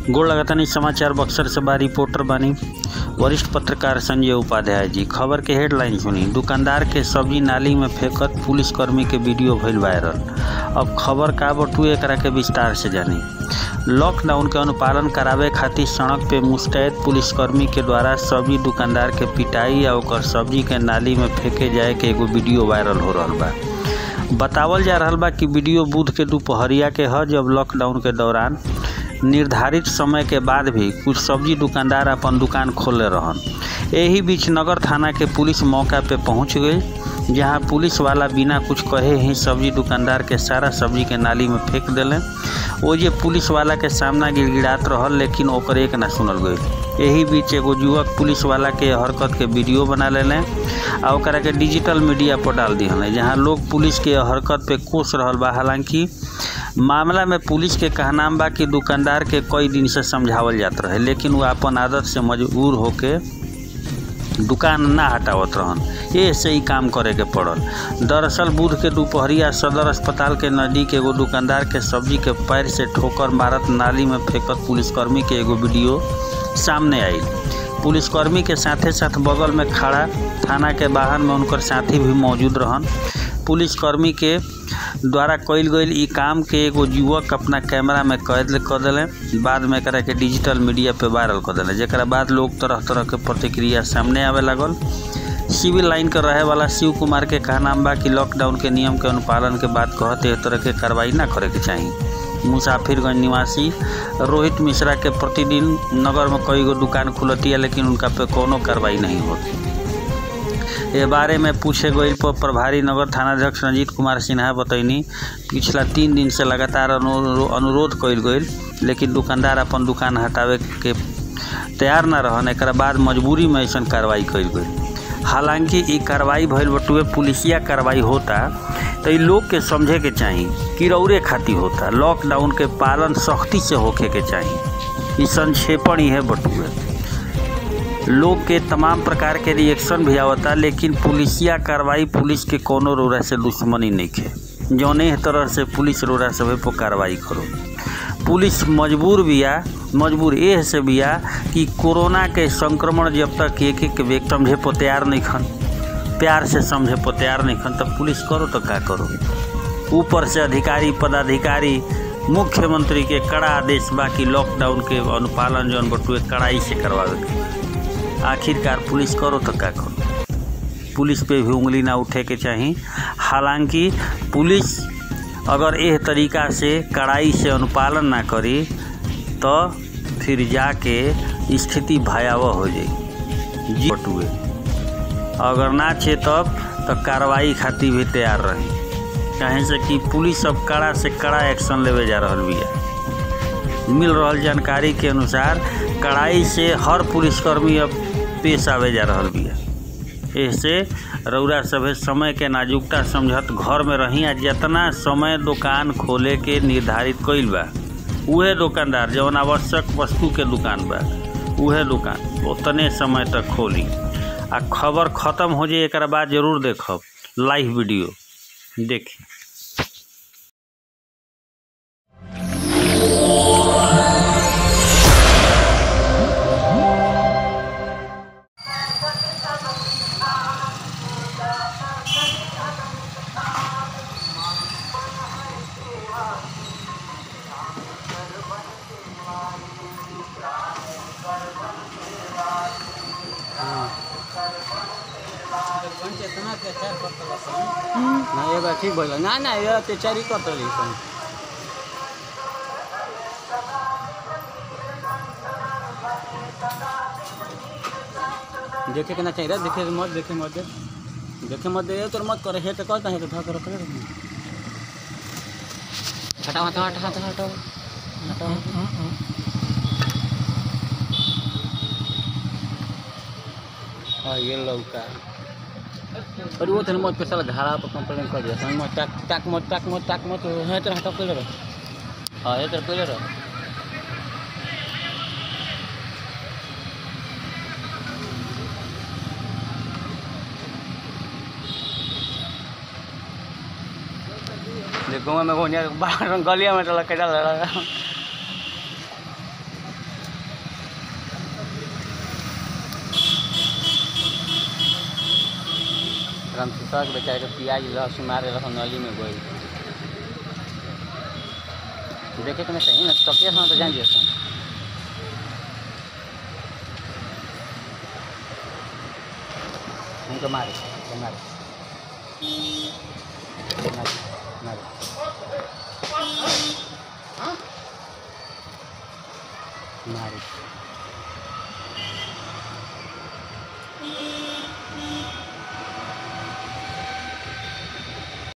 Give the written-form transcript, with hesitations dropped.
गोड़ लगातानी समाचार बक्सर से बा रिपोर्टर बानी वरिष्ठ पत्रकार संजय उपाध्याय जी। खबर के हेडलाइन सुनी। दुकानदार के सब्जी नाली में फेंकत पुलिसकर्मी के वीडियो भइल वायरल। अब खबर का बटुए एकरा के विस्तार से जानी। लॉकडाउन के अनुपालन करावे खातिर सड़क पे मुस्तैद पुलिसकर्मी के द्वारा सब्जी दुकानदार के पिटाई या ओकर सब्जी के नाली में फेंके जाए के एगो वीडियो वायरल हो रहल बा। बतावल जा रहल बा कि वीडियो बुध के दोपहरिया के ह, जब लॉकडाउन के दौरान निर्धारित समय के बाद भी कुछ सब्जी दुकानदार अपन दुकान खोले रहन। यही बीच नगर थाना के पुलिस मौका पे पहुंच गई, जहां पुलिस वाला बिना कुछ कहे ही सब्जी दुकानदार के सारा सब्जी के नाली में फेंक देले। वो जे पुलिस वाला के सामना गिड़गिड़ात रहल, लेकिन ओकर एक ना सुनल गई। यही बीच एगो युवक पुलिस वाला के हरकत के वीडियो बना लेले आ ओकरा के डिजिटल मीडिया पर डाल दिहन, जहां लोग पुलिस के हरकत पे कोस रहल बा। हालांकि मामला में पुलिस के कहना बा कि दुकानदार के कई दिन से समझावल जात रहे, लेकिन वो अपन आदत से मजबूर होके दुकान ना हटावत रहन। ये से ही काम करे के पड़ल। दरअसल बुध के दोपहरिया सदर अस्पताल के नज़दीक एगो दुकानदार के सब्जी के पैर से ठोकर मारत नाली में फेंकत पुलिसकर्मी के एगो वीडियो सामने आई। पुलिसकर्मी के साथे साथ बगल में खड़ा थाना के वाहन में उनकर साथी भी मौजूद रहन। पुलिसकर्मी के द्वारा कईल गईल ई काम के एगो युवक अपना कैमरा में कैद कर दिले, बाद में एकरा के डिजिटल मीडिया पे वायरल कर दिले, जेकरा बाद लोग तरह तरह के प्रतिक्रिया सामने आवे लागल। सिविल लाइन कर रहे वाला शिव कुमार के कहना बा कि लॉकडाउन के नियम के अनुपालन के बाद कहते इस तरह के कार्रवाई ना करे के चाहिए। मुसाफिरगंज निवासी रोहित मिश्रा के प्रतिदिन नगर में कई गो दुकान खुलती है, लेकिन उनका पे कोनो कार्रवाई नहीं होती। ये बारे में पूछे गई पर प्रभारी नगर थानाध्यक्ष रंजीत कुमार सिन्हा बतैनी पिछला 3 दिन से लगातार अनुरोध कईल गई, लेकिन दुकानदार अपन दुकान हटावे के तैयार न रहन। एक बाद मजबूरी में ऐसा कार्रवाई कईल गई। हालांकि ये कार्रवाई भइल बटुए पुलिसिया कार्रवाई होता तो ये लोग के समझे के चाहिए कि रौरे खातिर होता। लॉकडाउन के पालन सख्ती से होके के चाहिए। ये संक्षेपण ही है बटुए। लोग के तमाम प्रकार के रिएक्शन भी आवता, लेकिन पुलिसिया कार्रवाई पुलिस के कोनो रोरा से दुश्मनी नहीं है। जौने तरह से पुलिस रोरा सब पर कार्रवाई करो। पुलिस मजबूर बिया, मजबूर एह से बिया कि कोरोना के संक्रमण जब तक एक व्यक्ति समझे पर तैयार नहीं खन, प्यार से समझे पर तैयार नहीं खन, तब पुलिस करो तो क्या करो। ऊपर से अधिकारी पदाधिकारी मुख्यमंत्री के कड़ा आदेश बा कि लॉकडाउन के अनुपालन जौन बटुए कड़ाई से करवावे के। आखिरकार पुलिस करो तो क्या करो। पुलिस पे भी उंगली ना उठे के चाहिए। हालांकि पुलिस अगर एह तरीका से कड़ाई से अनुपालन ना करी तो फिर जाके स्थिति भयावह हो जाए जी बटुए। अगर ना छे तब तो कार्रवाई खातिर भी तैयार रही, कहें से कि पुलिस अब कड़ा से कड़ा एक्शन लेवे जा रहा बिया। मिल रहल जानकारी के अनुसार कड़ाई से हर पुलिसकर्मी अब पेश आवे जा रहा बिया। ऐसे रउरा सभे समय के नाजुकता समझत घर में रही। जितना समय दुकान खोले के निर्धारित कईल बा, उहे दुकानदार जौन आवश्यक वस्तु के दुकान बा उहे दुकान उतने समय तक खोली। आ खबर खत्म हो जाए एक बाद जरूर देखब लाइव वीडियो देखी। ना ये बात ठीक बोला ना ना ये अत्याचारी करते देखे के ना चाहिए। देखे मत देखे मत देखे मत दे तो मत करे है तो कहता है तो था कर हटाओ हटाओ हटाओ हटाओ हटाओ। हाँ ये लौका और वो तेरे मत पे साला घाड़ा पर कंप्लेन कर दिया। समझ मत टाक मत है तेरा हटा पहले रह। हाँ है तेरा पहले रह। देखो मैं गलिया में चला के डाल रामचंद्र के बेचारे के प्याज लहसुन मारे नली में गई देखे तो मैं सही ना तकिया सन तो जान दिए सन उनको मारे मारे मारे मारे मारे